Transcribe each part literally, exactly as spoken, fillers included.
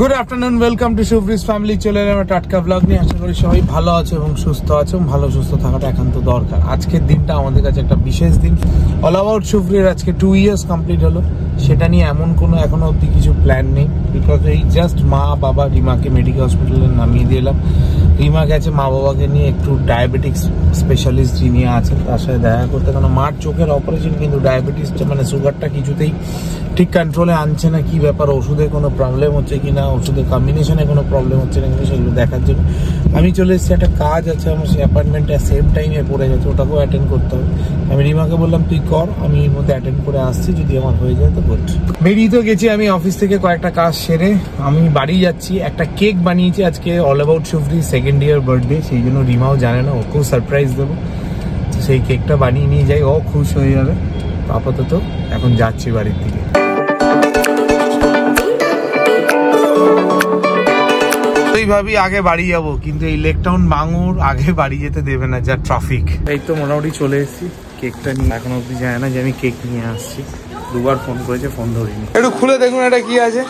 Good afternoon, welcome to Shubhri's family. চলে এলাম টাটকা ব্লগ নিয়ে। আশা করি সবাই ভালো আছে এবং সুস্থ আছে। ভালো সুস্থ থাকাটা একান্ত দরকার। আজকের দিনটা আমাদের কাছে একটা বিশেষ দিন। অল অ্যাবাউট শুভ্রির আজকে টু ইয়ার্স কমপ্লিট হলো। সেটা নিয়ে এমন কোনো এখনো অব্দি কিছু প্ল্যান নেই, বিকজ এই জাস্ট মা বাবা রিমাকে মেডিকেল হসপিটালে নামিয়ে দিলাম। রিমা গেছে মা বাবাকে নিয়ে একটু ডায়াবেটিক্স স্পেশালিস্ট যিনি আছেন তার সাথে দেখা করতে, কারণ মার চোখের অপারেশন, কিন্তু ডায়াবেটিস মানে সুগারটা কিছুতেই ঠিক কন্ট্রোলে আনছে না। কি ব্যাপার, ওষুধে কোনো প্রবলেম হচ্ছে কিনা, ওষুধের কম্বিনেশনে কোনো প্রবলেম হচ্ছে না কিন্তু সেগুলো দেখার জন্য আমি চলে এসেছি। একটা কাজ আছে আমার, সেই অ্যাপয়েন্টমেন্টটা সেম টাইমে পড়ে গেছে, ওটাকেও অ্যাটেন্ড করতে হবে। আমি রিমাকে বললাম তুই কর, আমি এর মধ্যে অ্যাটেন্ড করে আসছি, যদি আমার হয়ে যায় তো গুড। বেরিয়ে তো গেছি আমি অফিস থেকে কয়েকটা কাজ সেরে আমি বাড়ি যাচ্ছি। একটা কেক বানিয়েছি আজকে, all about Shubhri second year birthday, সেই জন্য রিমাও জানে না, ওকেও সারপ্রাইজ দেবো। সেই কেকটা বানিয়ে নিয়ে যাই, ও খুশ হয়ে যাবে। আপাতত এখন যাচ্ছি বাড়ির দিকে। ভাবি আগে বাড়ি যাবো, কিন্তু এই লেক টাউন বাঙুর আগে বাড়ি যেতে দেবে না, যা ট্রাফিক। এই তো মোটামুটি চলে এসেছি কেকটা নিয়ে। এখন অব্দি যায় না যে আমি কেক নিয়ে আসছি। দুবার ফোন করেছে, ফোন ধরিনি। একটু খুলে দেখুন এটা কি আছে।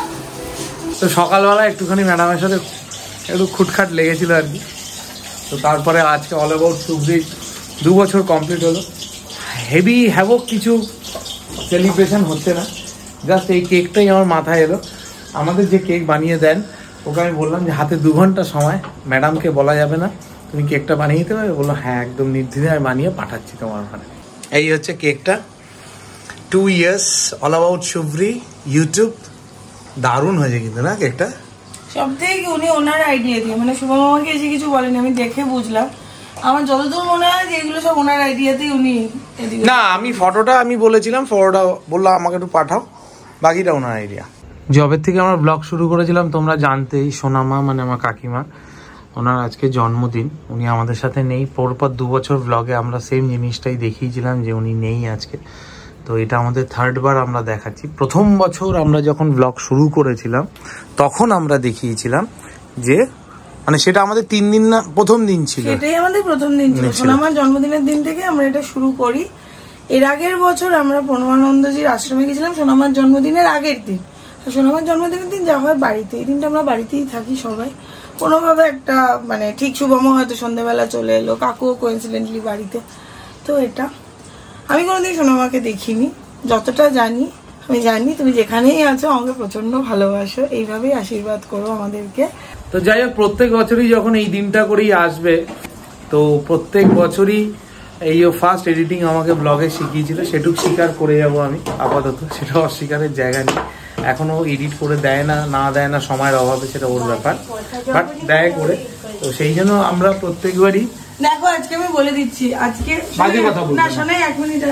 তো সকালবেলা একটুখানি ম্যাডামের সাথে একটু খুটখাট লেগেছিল আর কি। তো তারপরে আজকে অল অ্যাবাউট শুভ্রি দু বছর কমপ্লিট হলো। হেভি হ্যাভক কিছু সেলিব্রেশন হচ্ছে না, জাস্ট এই কেকটাই আমার মাথায় এলো। আমাদের যে কেক বানিয়ে দেন ওকে আমি বললাম যে হাতে দু ঘন্টা সময়, ম্যাডামকে বলা যাবে না, তুমি কেকটা বানিয়ে দিতে পারবে? বললো হ্যাঁ একদম নির্দ্বিধায় আমি বানিয়ে পাঠাচ্ছি তোমার ওখানে। এই হচ্ছে কেকটা, two years all about Shubhri YouTube. দারুণ হয়েছে কিন্তু না কেকটা। সব থেকে উনি ওনার আইডিয়া দিয়ে, মানে শুভম আমাকে এসে কিছু বলেনি, আমি দেখে বুঝলাম। আমার যতদূর মনে হয় যে এগুলো সব ওনার আইডিয়াতেই উনি। না আমি ফটোটা আমি বলেছিলাম, ফটোটা বললো আমাকে একটু পাঠাও, বাকিটা ওনার আইডিয়া। জবের থেকে আমরা ব্লগ শুরু করেছিলাম, তোমরা জানতেই, সোনামা মানে আমার কাকিমা, ওনার আজকে জন্মদিন। উনি আমাদের সাথে নেই। পরপর দু বছর ব্লগে আমরা সেম জিনিসটাই দেখিয়েছিলাম যে উনি নেই আজকে। তো এটা আমাদের থার্ড বার আমরা দেখাচ্ছি। প্রথম বছর আমরা যখন ব্লগ শুরু করেছিলাম তখন আমরা দেখিয়েছিলাম যে, মানে সেটা আমাদের তিন দিন না প্রথম দিন ছিল, সেটাই আমাদের প্রথম দিন ছিল। সোনামার জন্মদিনের দিন থেকে আমরা এটা শুরু করি। এর আগের বছর আমরা পরমানন্দজির আশ্রমে গেছিলাম সোনামার জন্মদিনের আগের দিন। সোনামার জন্মদিনের দিন যা হয় বাড়িতে, এই দিনটা আমরা বাড়িতেই থাকি সবাই। কোনোভাবে একটা মানে ঠিক শুভমও হয়তো সন্ধ্যেবেলা চলে এলো, কাকুও কোইন্সিডেন্টলি বাড়িতে। তো এটা আমি কোনোদিন সোনামাকে দেখিনি, যতটা জানি আমি জানি তুমি যেখানেই আছো আমাকে প্রচন্ড ভালোবাসো, এইভাবেই আশীর্বাদ করো আমাদেরকে। তো যাই হোক, প্রত্যেক বছরই যখন এই দিনটা করেই আসবে, তো প্রত্যেক বছরই এই ফার্স্ট এডিটিং আমাকে ব্লগে শিখিয়েছিল, সেটুকু স্বীকার করে যাবো আমি আপাতত। সেটা অস্বীকারের জায়গা নেই, এখনো এডিট করে দেয় না, না দেয় না সময়ের অভাবে, সেটা ওর ব্যাপার, বাট দেয় করে। তো সেই জন্য আমরা প্রত্যেকবারই দেখো, আজকে আমি বলে দিচ্ছি, আজকে না শোনাই এক মিনিট।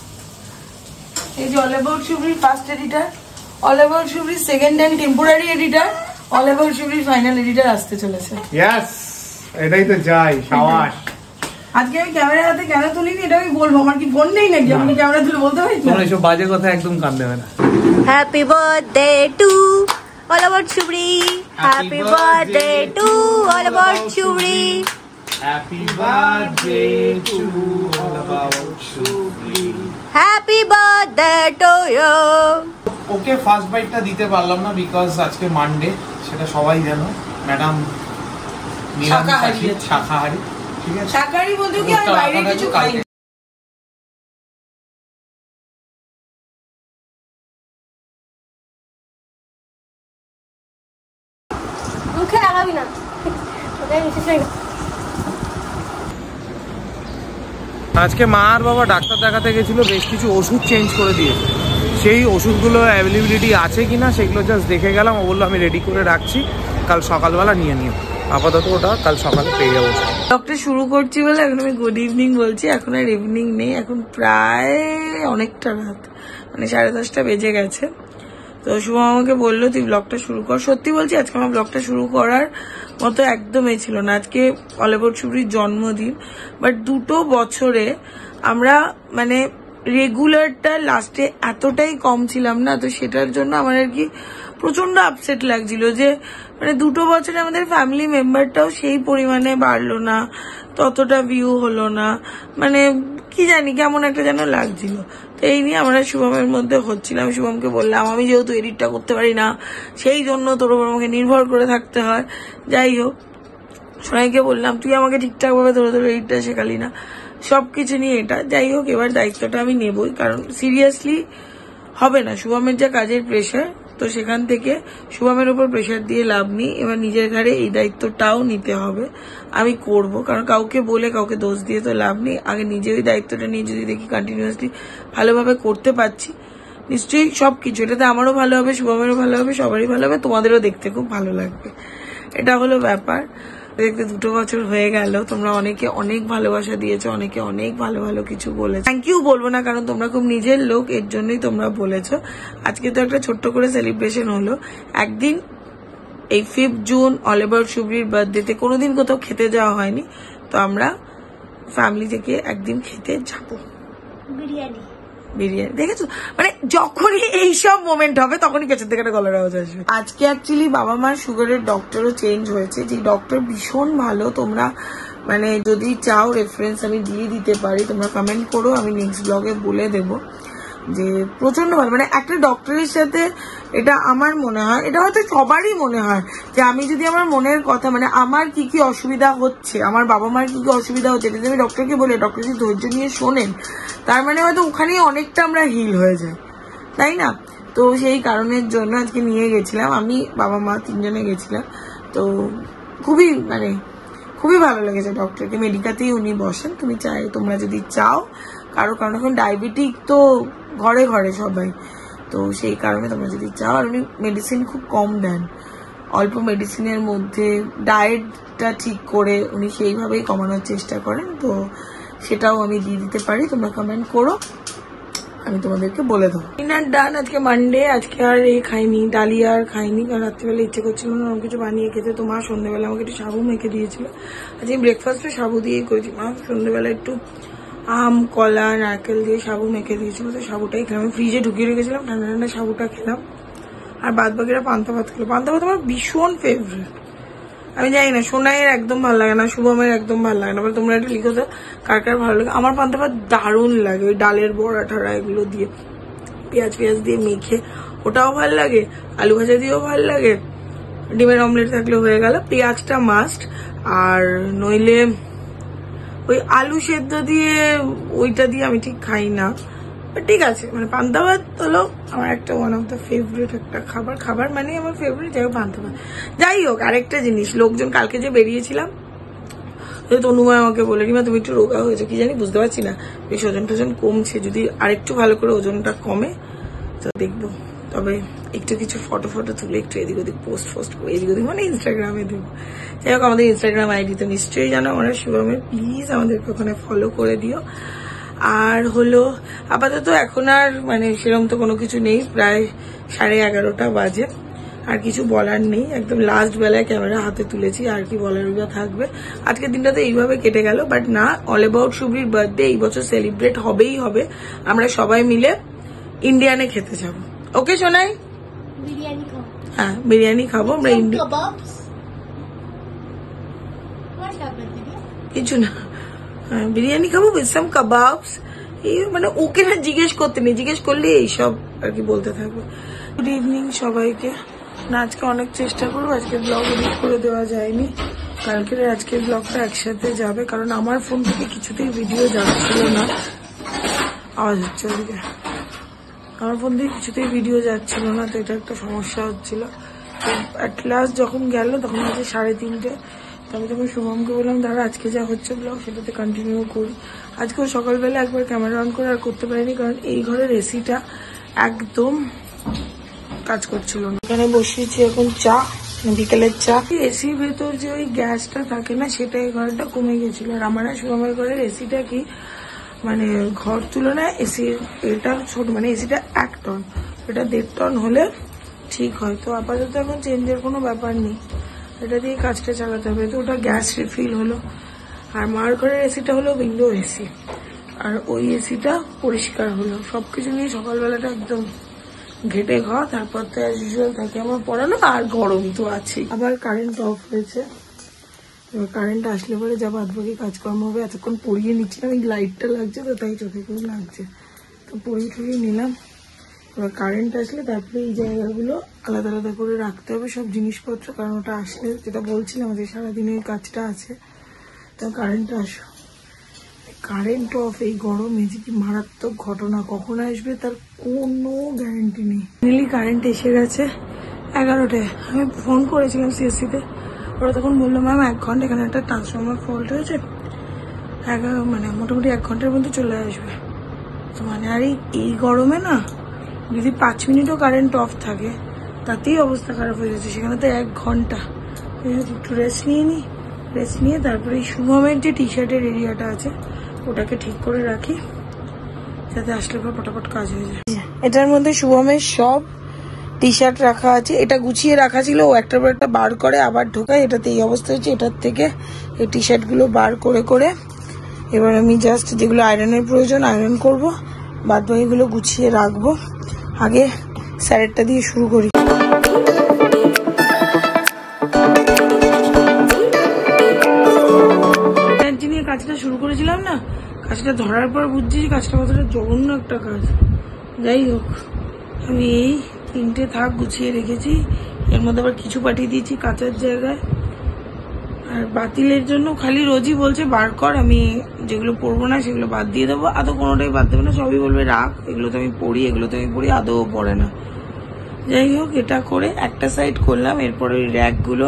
এই যে অল অ্যাবাউট শুভ্রির ফার্স্ট এডিটর, অল অ্যাবাউট শুভ্রির second and temporary editor, all about শুভ্রির ফাইনাল এডিটর আসতে চলেছে। ইয়েস, এটাই তো চাই। সাবাস। আজকে আমি ক্যামেরা হাতে কেন তুলিনি এটা আমি বলবো, আমার কি ফোন নেই নাকি আমি ক্যামেরা তুলে বলতে পারি? তোমরা এসব বাজে কথা একদম কান দেবে না। Happy birthday to all about Shubhri, happy birthday to all about Shubhri, happy birthday to all about Shubhri, happy birthday to you. Okay first বাইটটা দিতে পারলাম না বিকজ আজকে মানডে, সেটা সবাই জানো। ম্যাডাম শাকাহারি, শাকাহারি, ঠিক আছে। শাকাহারি বলতে কি আমি বাইরে কিছু খাই না। মুখে লাগাবি না, ওটাই নিচে ছিল। আজকে মা আর বাবা ডাক্তার দেখাতে গেছিল, বেশ কিছু ওষুধ চেঞ্জ করে দিয়েছে। সেই ওষুধগুলো অ্যাভেলেবিলিটি আছে কিনা সেগুলো জাস্ট দেখে গেলাম। ও বললো আমি রেডি করে রাখছি, কাল সকালবেলা নিয়ে নিও। আপাতত ওটা কাল সকালে পেয়ে যাবো। ডক্টর শুরু করছি বলে এখন আমি গুড ইভিনিং বলছি, এখন আর ইভিনিং নেই, এখন প্রায় অনেকটা রাত, মানে সাড়ে দশটা বেজে গেছে। তো শুভম আমাকে বললো তুই ব্লগটা শুরু কর। সত্যি বলছি আজকে আমার ব্লগটা শুরু করার মতো একদমই ছিল না। আজকে অল অ্যাবাউট শুভ্রির জন্মদিন, বাট দুটো বছরে আমরা মানে রেগুলারটা লাস্টে এতটাই কম ছিলাম না, তো সেটার জন্য আমার আর কি প্রচন্ড আপসেট লাগছিল যে মানে দুটো বছরে আমাদের ফ্যামিলি মেম্বারটাও সেই পরিমাণে বাড়লো না, ততটা ভিউ হলো না, মানে কি জানি কেমন একটা যেন লাগছিল। তো এই নিয়ে আমরা শুভমের মধ্যে হচ্ছিলাম। শুভমকে বললাম আমি যেহেতু এডিটটা করতে পারি না, সেই জন্য তোর উপর আমাকে নির্ভর করে থাকতে হয়। যাই হোক, সোনাইকে বললাম তুই আমাকে ঠিকঠাক ভাবে ধরে ধরে এডিটটা শেখালি না, সবকিছু নিয়ে এটা। যাই হোক, এবার দায়িত্বটা আমি নেবই, কারণ সিরিয়াসলি হবে না। শুভমের যা কাজের প্রেশার, তো সেখান থেকে শুভমের উপর প্রেশার দিয়ে লাভ নেই। এবার নিজের ঘাড়ে এই দায়িত্বটাও নিতে হবে, আমি করব, কারণ কাউকে বলে কাউকে দোষ দিয়ে তো লাভ নেই। আগে নিজে ওই দায়িত্বটা নিয়ে যদি দেখি কন্টিনিউয়াসলি ভালোভাবে করতে পারছি, নিশ্চয়ই সবকিছু এটাতে আমারও ভালো হবে, শুভমেরও ভালো হবে, সবারই ভালো হবে, তোমাদেরও দেখতে খুব ভালো লাগবে। এটা হলো ব্যাপার। দেখতে দুটো বছর হয়ে গেল, তোমরা অনেকে অনেক ভালোবাসা দিয়েছো, অনেকে অনেক ভালো ভালো কিছু বলেছো। থ্যাংক ইউ বলবো না, কারণ তোমরা খুব নিজের লোক, এর জন্যই তোমরা বলেছো। আজকে তো একটা ছোট্ট করে সেলিব্রেশন হলো। একদিন এই ফিফথ জুন অল অ্যাবাউট শুভ্রির বার্থডেতে কোনোদিন কোথাও খেতে যাওয়া হয়নি, তো আমরা ফ্যামিলি থেকে একদিন খেতে যাবো বিরিয়ানি। বিরিয়ানি দেখেছো, মানে যখনই এইসব মোমেন্ট হবে তখনই পেছন থেকে একটা গলার আওয়াজ আসবে। আজকে অ্যাকচুয়ালি বাবা মার সুগারের ডক্টরও চেঞ্জ হয়েছে, যে ডক্টর ভীষণ ভালো। তোমরা মানে যদি চাও রেফারেন্স আমি দিয়ে দিতে পারি, তোমরা কমেন্ট করো, আমি নেক্সট ব্লগে বলে দেবো যে প্রচন্ড ভালো। মানে একটা ডক্টরের সাথে, এটা আমার মনে হয়, এটা হয়তো সবারই মনে হয় যে আমি যদি আমার মনের কথা, মানে আমার কি কি অসুবিধা হচ্ছে, আমার বাবা মার কি কি অসুবিধা হচ্ছে, এটা যদি আমি ডক্টরকে বলি, ডক্টর যদি ধৈর্য নিয়ে শোনেন, তার মানে হয়তো ওখানেই অনেকটা আমরা হিল হয়ে যাই, তাই না? তো সেই কারণের জন্য আজকে নিয়ে গেছিলাম, আমি বাবা মা তিনজনে গেছিলাম। তো খুবই মানে খুবই ভালো লেগেছে ডক্টরকে। মেডিকাতেই উনি বসেন, তুমি চাই তোমরা যদি চাও কারো, কারণ এখন ডায়াবেটিক তো ঘরে ঘরে সবাই, তো সেই কারণে তোমরা যদি চাও। আর উনি মেডিসিন খুব কম দেন, অল্প মেডিসিনের মধ্যে ডায়েটটা ঠিক করে উনি সেইভাবেই কমানোর চেষ্টা করেন। তো সেটাও আমি দিয়ে দিতে পারি, তোমরা কমেন্ট করো, আমি তোমাদেরকে বলে দেবো। Dinner done. আজকে মানডে, আজকে আর এই খাইনি, ডালিয়া আর খাইনি, কারণ রাত্রিবেলা ইচ্ছে করছিল না অন্য কিছু বানিয়ে খেতে। তো মা সন্ধ্যেবেলা আমাকে একটু সাবু মেখে দিয়েছিল। আজকে ব্রেকফাস্টে সাবু দিয়েই করেছি। মা সন্ধ্যেবেলা একটু আম, কলা, নারকেল দিয়ে সাবু মেখে দিয়েছিল, তো সাবুটাই খেলাম। আমি ফ্রিজে ঢুকিয়ে রেখেছিলাম, ঠান্ডা ঠান্ডা সাবুটা খেলাম। আর বাদ বাকিরা পান্তা ভাত খেলো। পান্তা ভাত আমার ভীষণ ফেভারিট। আমি জানি না, সোনাইয়ের একদম ভালো লাগে না, শুভমের একদম ভালো লাগে না, বলে তোমরা একটু লিখো তো কার কার ভালো লাগে। আমার পান্তা ভাত দারুণ লাগে, ওই ডালের বড়া ঠড়া এগুলো দিয়ে পেঁয়াজ পেঁয়াজ দিয়ে মেখে, ওটাও ভালো লাগে। আলু ভাজা দিয়েও ভালো লাগে, ডিমের অমলেট থাকলে হয়ে গেল। পেঁয়াজটা মাস্ট, আর নইলে ওই আলু সেদ্ধ দিয়ে, ওইটা দিয়ে আমি ঠিক খাই না, ঠিক আছে। মানে পান্তা ভাত হলো আমার একটা ওয়ান অফ দ্য ফেভারিট একটা খাবার। খাবার মানে আমার ফেভারিট, যাই হোক পান্তা ভাত। যাই হোক, আরেকটা জিনিস, লোকজন কালকে যে বেরিয়েছিলাম, তনুময় আমাকে বলে, রিমা তুমি একটু রোগা হয়েছো, কি জানি বুঝতে পারছি না, বেশ ওজন টোজন কমছে, যদি আরেকটু ভালো করে ওজনটা কমে তো দেখবো। তবে একটু কিছু ফটো ফটো তুলে একটু এদিক ওদিক পোস্ট ফোস্ট করে, এদিক ওদিক মানে ইনস্টাগ্রামে দেবো। যাই হোক, আমাদের ইনস্টাগ্রাম আইডি তো নিশ্চয়ই জানো আমরা শুভমের, প্লিজ আমাদেরকে ওখানে ফলো করে দিও। আর হলো আপাতত এখন আর মানে সেরকম তো কোনো কিছু নেই, প্রায় সাড়ে এগারোটা বাজে, আর কিছু বলার নেই, একদম লাস্ট বেলায় ক্যামেরা হাতে তুলেছি, আর কি বলার থাকবে। আজকের দিনটা তো এইভাবে কেটে গেল, বাট না, অল অ্যাবাউট শুভ্রির বার্থডে এই বছর সেলিব্রেট হবেই হবে। আমরা সবাই মিলে ইন্ডিয়ানে খেতে যাবো, ওকে সোনাই? বিরিয়ানি খাবো। হ্যাঁ, বিরিয়ানি খাবো আমরা। কিছু না, হ্যাঁ বিরিয়ানি খাবো উইথ সাম কাবাবস। এই মানে ওকে না জিজ্ঞেস করতে নেই, জিজ্ঞেস করলে এইসব আর কি বলতে থাকবে। গুড ইভিনিং সবাইকে। না আজকে অনেক চেষ্টা করবো, আজকে ব্লগ এডিট করে দেওয়া যায়নি, কালকের আজকের ব্লগটা একসাথে যাবে, কারণ আমার ফোন থেকে কিছুতেই ভিডিও যাচ্ছিল না। আওয়াজ হচ্ছে ওদিকে, আমার ফোন থেকে কিছুতেই ভিডিও যাচ্ছিল না, তো এটা একটা সমস্যা হচ্ছিল। তো অ্যাট লাস্ট যখন গেল তখন হচ্ছে সাড়ে তিনটে, তবে তখন শুভমকে বললাম দাঁড়া আজকে যা হচ্ছে ব্লগ সেটাতে কন্টিনিউ করি। আজকেও সকালবেলা একবার ক্যামেরা অন করে আর করতে পারিনি, কারণ এই ঘরের এসিটা একদম কাজ করছিল না। এখানে বসিয়েছি এখন চা, বিকেলের চা। এসির ভেতর যে ওই গ্যাসটা থাকে না, সেটা এই ঘরটা কমে গেছিল। আর আমার শুভমের ঘরের এসিটা কি মানে ঘর তুলনায় এসির এটা ছোট, মানে এসিটা এক টন, এটা দেড় টন হলে ঠিক হয়। তো আপাতত এখন চেঞ্জের কোনো ব্যাপার নেই, এটা দিয়ে কাজটা চালাতে হবে। তো ওটা গ্যাস রিফিল হলো। আর মার ঘরের এসিটা হলো উইন্ডো এসি, আর ওই এসিটা পরিষ্কার হলো। সবকিছু নিয়ে সকালবেলাটা একদম ঘেটে ঘর। তারপর তো অ্যাজ ইউজুয়াল থাকে আমার পড়ানো, আর গরম তো আছে। আবার কারেন্ট অফ হয়েছে, এবার কারেন্ট আসলে পরে যা বাদ বাকি কাজকর্ম হবে। এতক্ষণ পড়িয়ে নিচ্ছিলাম, এই লাইটটা লাগছে তো তাই চোখে খুব লাগছে। তো পরিয়ে টরিয়ে নিলাম। এবার কারেন্ট আসলে তারপরে এই জায়গাগুলো আলাদা আলাদা করে রাখতে হবে সব জিনিসপত্র, কারণ ওটা আসলে যেটা বলছিলাম যে সারাদিনে ওই কাজটা আছে। তো কারেন্ট আসো, কারেন্ট অফ এই গরমে যে কি মারাত্মক ঘটনা, কখন আসবে তার কোনো গ্যারান্টি নেই। ফাইনালি কারেন্ট এসে গেছে এগারোটায়। আমি ফোন করেছিলাম সিএসসিতে, ওরা তখন বললো ম্যাম এক ঘন্টা এখানে একটা ট্রান্সফর্মার ফল্ট হয়েছে, এগারো মানে মোটামুটি এক ঘন্টার মধ্যে চলে আসবে। তো মানে আর এই গরমে না যদি পাঁচ মিনিটও কারেন্ট অফ থাকে তাতেই অবস্থা খারাপ হয়ে যাচ্ছে, সেখানে তো এক ঘন্টা। একটু রেস্ট নিয়ে নিই, রেস্ট নিয়ে তারপরে এই শুভমের যে টি শার্টের এরিয়াটা আছে ওটাকে ঠিক করে রাখি যাতে আসলে পর পটাপট কাজ হয়ে যায়। এটার মধ্যে শুভমের সব টি শার্ট রাখা আছে, এটা গুছিয়ে রাখা ছিল, ও একটার পর একটা বার করে আবার ঢোকায়, এটাতে এই অবস্থা হচ্ছে। এটার থেকে এই টি শার্টগুলো বার করে করে এবার আমি জাস্ট যেগুলো আয়রনের প্রয়োজন আয়রন করব, বাদ বাকিগুলো গুছিয়ে রাখবো। আগে স্যারেরটা দিয়ে শুরু করি। নিয়ে কাজটা শুরু করেছিলাম না, কাজটা ধরার পর বুঝছি কাজটা কতটা জঘন্য একটা কাজ। যাই হোক, আমি এই তিনটে থাক গুছিয়ে রেখেছি, এর মধ্যে আবার কিছু পাঠিয়ে দিয়েছি কাঁচার জায়গায়। আর বাতিলের জন্য খালি রোজই বলছে বার কর, আমি যেগুলো পরবো না সেগুলো বাদ দিয়ে দেবো। আদৌ কোনোটাই বাদ দেবে না, সবই বলবে রাখ, এগুলো তো আমি পড়ি, এগুলো তো আমি পড়ি, আদৌ পড়ে না। যাই হোক, এটা করে একটা সাইড করলাম, এরপরে ওই র্যাকগুলো,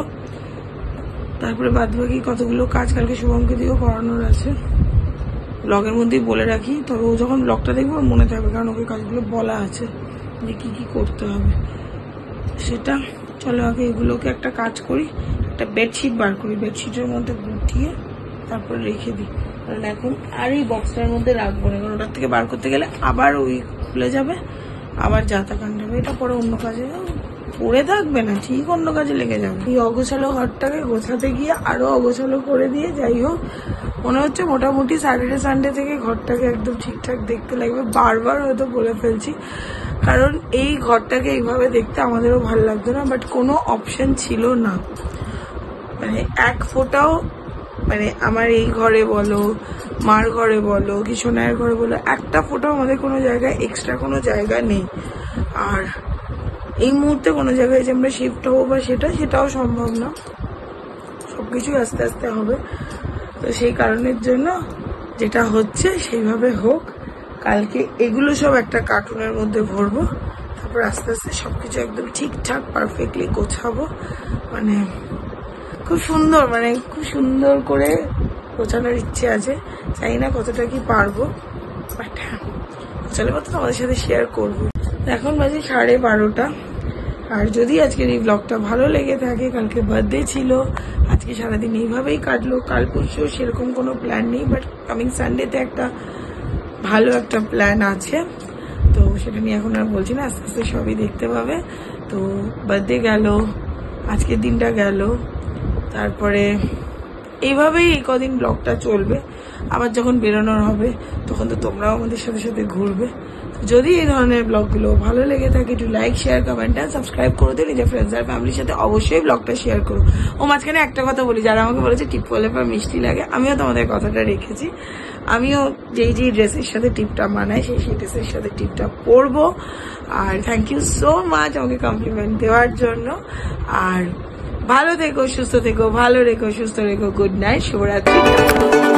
তারপরে বাদ বাকি কতগুলো কাজ কালকে শুভমকে দিয়েও করানোর আছে। ব্লগের মধ্যেই বলে রাখি, তবে ও যখন ব্লগটা দেখবে ওর মনে থাকবে, কারণ ওকে কাজগুলো বলা আছে যে কি কি করতে হবে সেটা। চলো আগে এগুলোকে একটা কাজ করি, একটা বেডশিট বার করি, বেডশিটের মধ্যে গুটিয়ে তারপরে রেখে দিই, কারণ এখন আর এই বক্সটার মধ্যে রাখবো না, কারণ ওটার থেকে বার করতে গেলে আবার ওই খুলে যাবে, আবার যাতা কাণ্ড হবে। এটা পরে অন্য কাজে পড়ে থাকবে না, ঠিক অন্য কাজে লেগে যাবে। এই অগোছালো ঘরটাকে গোছাতে গিয়ে আরো অগোছালো করে দিয়ে, যাই হোক মনে হচ্ছে মোটামুটি স্যাটারডে সানডে থেকে ঘরটাকে একদম ঠিকঠাক দেখতে লাগবে। বারবার হয়তো বলে ফেলছি, কারণ এই ঘরটাকে এইভাবে দেখতে আমাদেরও ভালো লাগতো না, বাট কোনো অপশন ছিল না। মানে এক ফোঁটাও, মানে আমার এই ঘরে বলো, মার ঘরে বলো, কি সোনায়ের ঘরে বলো, একটা ফোঁটাও আমাদের কোনো জায়গায় এক্সট্রা কোনো জায়গা নেই। আর এই মুহূর্তে কোনো জায়গায় যে আমরা শিফট হবো বা সেটা সেটাও সম্ভব না, সবকিছুই আস্তে আস্তে হবে। তো সেই কারণের জন্য যেটা হচ্ছে সেইভাবে হোক। কালকে এগুলো সব একটা কার্টুনের মধ্যে ভরবো, তারপর আস্তে আস্তে সবকিছু একদম ঠিকঠাক পারফেক্টলি গোছাবো। মানে খুব সুন্দর, মানে খুব সুন্দর করে গোছানোর ইচ্ছে আছে, জানি না কতটা কি পারবো, বাট গোছালে মতো তোমাদের সাথে শেয়ার করবো। এখন বাজে সাড়ে বারোটা। আর যদি আজকের এই ব্লগটা ভালো লেগে থাকে, কালকে বার্থডে ছিল, আজকে সারাদিন এইভাবেই কাটলো, কাল পরশু সেরকম কোনো প্ল্যান নেই, বাট কামিং সানডেতে একটা ভালো একটা প্ল্যান আছে, তো সেটা নিয়ে এখন আর বলছি না, আস্তে আস্তে সবই দেখতে পাবে। তো বার্থডে গেল, আজকের দিনটা গেল, তারপরে এইভাবেই এই কদিন ব্লগটা চলবে। আবার যখন বেরোনোর হবে তখন তো তোমরাও আমাদের সাথে সাথে ঘুরবে। যদি এই ধরনের ব্লগগুলো ভালো লেগে থাকে, একটু লাইক শেয়ার কমেন্ট আর সাবস্ক্রাইব করে দিও। নিজের ফ্রেন্ডস আর ফ্যামিলির সাথে অবশ্যই ব্লগটা শেয়ার করো। ও মাঝখানে একটা কথা বলি, যারা আমাকে বলেছে টিপ পরলে পর মিষ্টি লাগে, আমিও তোমাদের কথাটা রেখেছি। আমিও যেই যেই ড্রেসের সাথে টিপটা মানাই সেই সেই ড্রেসের সাথে টিপটা পরবো। আর থ্যাংক ইউ সো মাচ আমাকে কমপ্লিমেন্ট দেওয়ার জন্য। আর ভালো থেকো, সুস্থ থেকো, ভালো রেখো, সুস্থ রেখো। গুড নাইট, শুভরাত্রি।